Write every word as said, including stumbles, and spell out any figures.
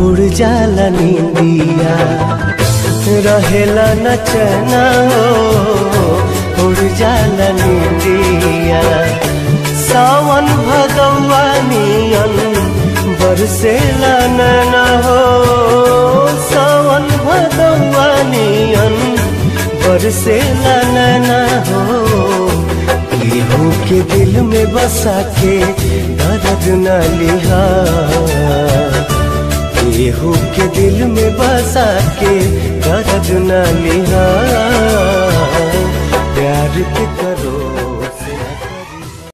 उड़ जाला नींदिया रहेला न चैना हो उड़ जाला नींदिया सावन भदौआ नियन बरसेला नैना हो सावन भदौआ नियन बरसेला नैना हो केहू के दिल में बसा के दर्द न लिहा केहू के दिल में बसा के दर्द न लिहा प्यार के